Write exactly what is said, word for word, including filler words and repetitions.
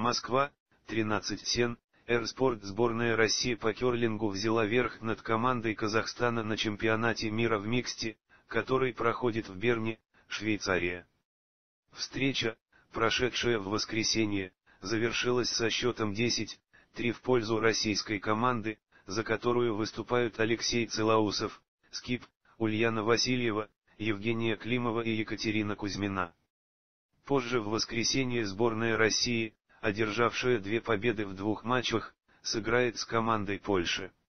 Москва, тринадцать сен, Эрспорт. Сборная России по керлингу взяла верх над командой Казахстана на чемпионате мира в миксте, который проходит в Берне, Швейцария. Встреча, прошедшая в воскресенье, завершилась со счетом десять три в пользу российской команды, за которую выступают Алексей Целаусов, Скип, Ульяна Васильева, Евгения Климова и Екатерина Кузьмина. Позже в воскресенье сборная России, одержавшая две победы в двух матчах, сыграет с командой Польши.